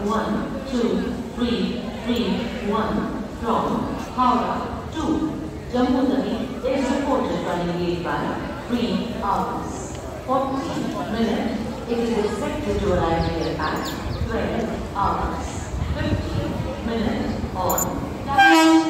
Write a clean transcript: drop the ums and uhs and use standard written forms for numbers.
1231 from Howrah to Jammu Tawi is reported running late by 3 hours, 40 minutes. It is expected to arrive here at 12 hours, 50 minutes on